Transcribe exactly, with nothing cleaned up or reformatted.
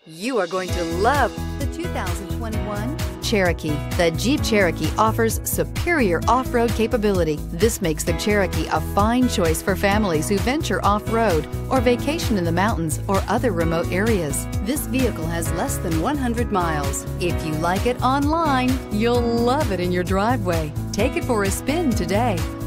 You are going to love the two thousand twenty-one Cherokee. The Jeep Cherokee offers superior off-road capability. This makes the Cherokee a fine choice for families who venture off-road or vacation in the mountains or other remote areas. This vehicle has less than one hundred miles. If you like it online, you'll love it in your driveway. Take it for a spin today.